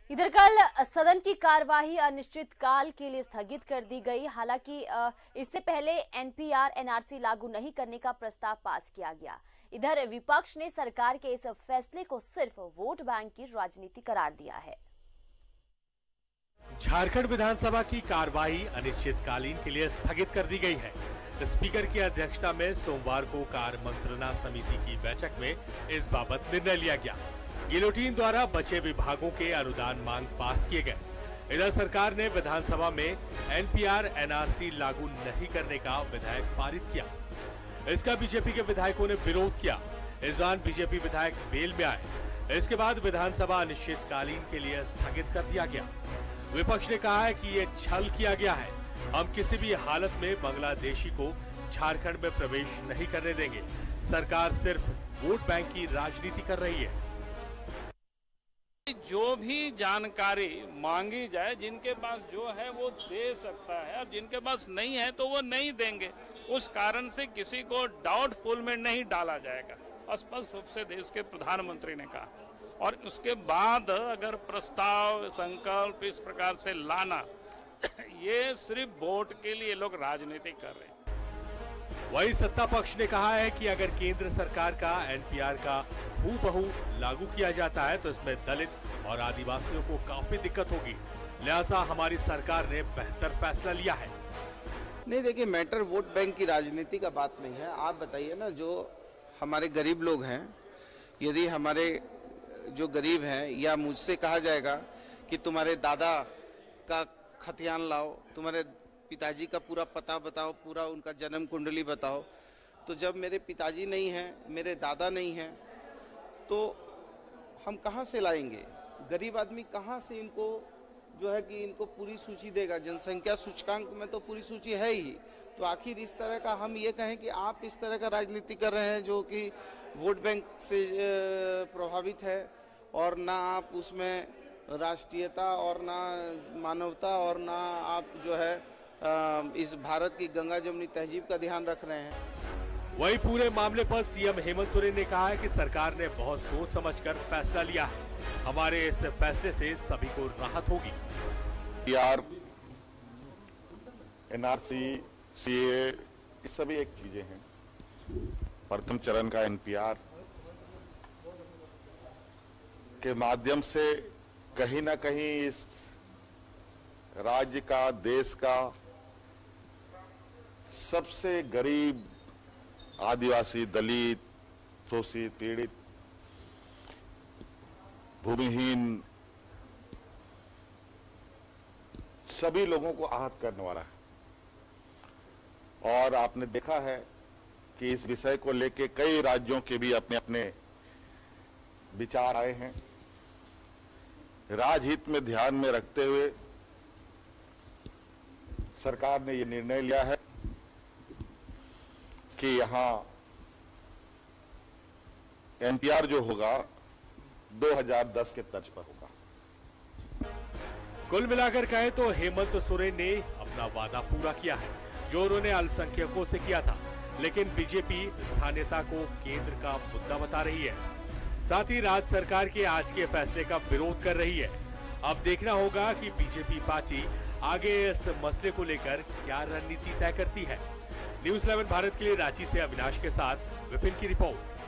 इधर कल सदन की कार्यवाही अनिश्चितकाल के लिए स्थगित कर दी गई। हालांकि इससे पहले एनपीआर एनआरसी लागू नहीं करने का प्रस्ताव पास किया गया। इधर विपक्ष ने सरकार के इस फैसले को सिर्फ वोट बैंक की राजनीति करार दिया है। झारखंड विधानसभा की कार्यवाही अनिश्चितकालीन के लिए स्थगित कर दी गई है। स्पीकर की अध्यक्षता में सोमवार को कार्य मंत्रणा समिति की बैठक में इस बाबत निर्णय लिया गया। गिलोटीन द्वारा बचे विभागों के अनुदान मांग पास किए गए। इधर सरकार ने विधानसभा में एनपीआर एनआरसी लागू नहीं करने का विधेयक पारित किया। इसका बीजेपी के विधायकों ने विरोध किया। इस दौरान बीजेपी विधायक वेल में आए। इसके बाद विधानसभा अनिश्चितकालीन के लिए स्थगित कर दिया गया। विपक्ष ने कहा है कि ये छल किया गया है। हम किसी भी हालत में बांग्लादेशी को झारखंड में प्रवेश नहीं करने देंगे। सरकार सिर्फ वोट बैंक की राजनीति कर रही है। जो भी जानकारी मांगी जाए, जिनके पास जो है वो दे सकता है और जिनके पास नहीं है तो वो नहीं देंगे। उस कारण से किसी को डाउटफुल में नहीं डाला जाएगा, स्पष्ट रूप से देश के प्रधानमंत्री ने कहा। और उसके बाद अगर प्रस्ताव संकल्प इस प्रकार से लाना, ये सिर्फ वोट के लिए लोग राजनीति कर रहे हैं। वही सत्ता पक्ष ने कहा है कि अगर केंद्र सरकार का एनपीआर का हूबहू लागू किया जाता है तो इसमें दलित और आदिवासियों को काफी दिक्कत होगी। लिहाजा हमारी सरकार ने बेहतर फैसला लिया है। नहीं, देखिए, मैटर वोट बैंक की राजनीति का बात नहीं है। आप बताइए ना, जो हमारे गरीब लोग हैं, यदि हमारे जो गरीब हैं, या मुझसे कहा जाएगा कि तुम्हारे दादा का खतियान लाओ, तुम्हारे पिताजी का पूरा पता बताओ, पूरा उनका जन्म कुंडली बताओ, तो जब मेरे पिताजी नहीं हैं, मेरे दादा नहीं हैं, तो हम कहाँ से लाएंगे? गरीब आदमी कहाँ से इनको जो है कि इनको पूरी सूची देगा? जनसंख्या सूचकांक में तो पूरी सूची है ही। तो आखिर इस तरह का हम ये कहें कि आप इस तरह का राजनीति कर रहे हैं जो कि वोट बैंक से प्रभावित है, और ना आप उसमें राष्ट्रीयता और ना मानवता और ना आप जो है इस भारत की गंगा जमुनी तहजीब का ध्यान रख रहे हैं। वही पूरे मामले पर सीएम हेमंत सोरेन ने कहा है कि सरकार ने बहुत सोच समझकर फैसला लिया है। हमारे इस फैसले से सभी को राहत होगी। एनपीआर, एनआरसी, सीए, ये सभी एक चीजें हैं। प्रथम चरण का एनपीआर के माध्यम से कहीं ना कहीं इस राज्य का, देश का सबसे गरीब, आदिवासी, दलित, शोषित, पीड़ित, भूमिहीन सभी लोगों को आहत करने वाला है। और आपने देखा है कि इस विषय को लेकर कई राज्यों के भी अपने अपने विचार आए हैं। राजहित में ध्यान में रखते हुए सरकार ने ये निर्णय लिया है कि यहां एनपीआर जो होगा 2010 के तर्ज पर होगा। कुल मिलाकर कहें तो हेमंत सोरेन ने अपना वादा पूरा किया है जो उन्होंने अल्पसंख्यकों से किया था। लेकिन बीजेपी स्थानीयता को केंद्र का मुद्दा बता रही है। साथ ही राज्य सरकार के आज के फैसले का विरोध कर रही है। अब देखना होगा कि बीजेपी पार्टी आगे इस मसले को लेकर क्या रणनीति तय करती है। न्यूज़ 11 भारत के लिए रांची से अविनाश के साथ विपिन की रिपोर्ट।